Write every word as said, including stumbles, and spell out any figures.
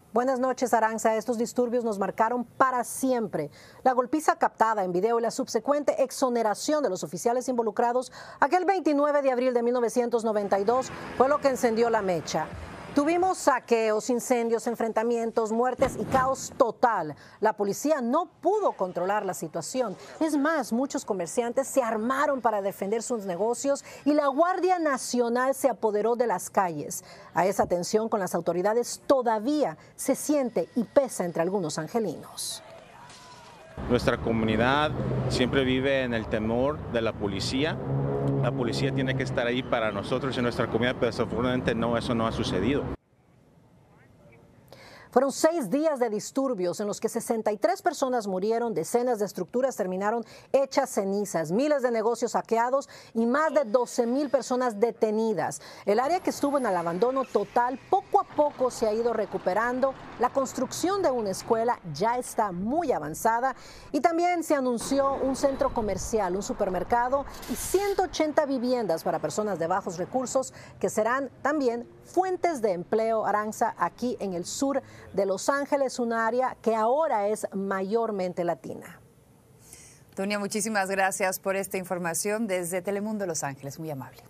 Buenas noches, Aranza. Estos disturbios nos marcaron para siempre. La golpiza captada en video y la subsecuente exoneración de los oficiales involucrados aquel veintinueve de abril de mil novecientos noventa y dos fue lo que encendió la mecha. Tuvimos saqueos, incendios, enfrentamientos, muertes y caos total. La policía no pudo controlar la situación. Es más, muchos comerciantes se armaron para defender sus negocios y la Guardia Nacional se apoderó de las calles. A esa tensión con las autoridades todavía se siente y pesa entre algunos angelinos. Nuestra comunidad siempre vive en el temor de la policía. La policía tiene que estar ahí para nosotros y nuestra comunidad, pero desafortunadamente no, eso no ha sucedido. Fueron seis días de disturbios en los que sesenta y tres personas murieron, decenas de estructuras terminaron hechas cenizas, miles de negocios saqueados y más de doce mil personas detenidas. El área que estuvo en el abandono total poco a poco se ha ido recuperando. La construcción de una escuela ya está muy avanzada y también se anunció un centro comercial, un supermercado y ciento ochenta viviendas para personas de bajos recursos que serán también fuentes de empleo, Aranza, aquí en el sur de Los Ángeles, un área que ahora es mayormente latina. Dunia, muchísimas gracias por esta información desde Telemundo Los Ángeles, muy amable.